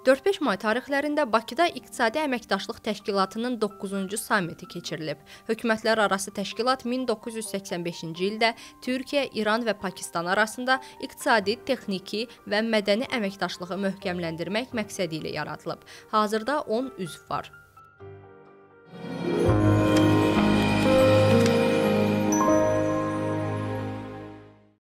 4-5 may tarixlərində Bakıda İqtisadi Əməkdaşlıq Təşkilatının 9-cu sammiti keçirilib. Hökumətlərarası təşkilat 1985-ci ildə Türkiyə, İran və Pakistan arasında iqtisadi, texniki və mədəni əməkdaşlığı möhkəmləndirmək məqsədi ilə yaradılıb. Hazırda 10 üzv var.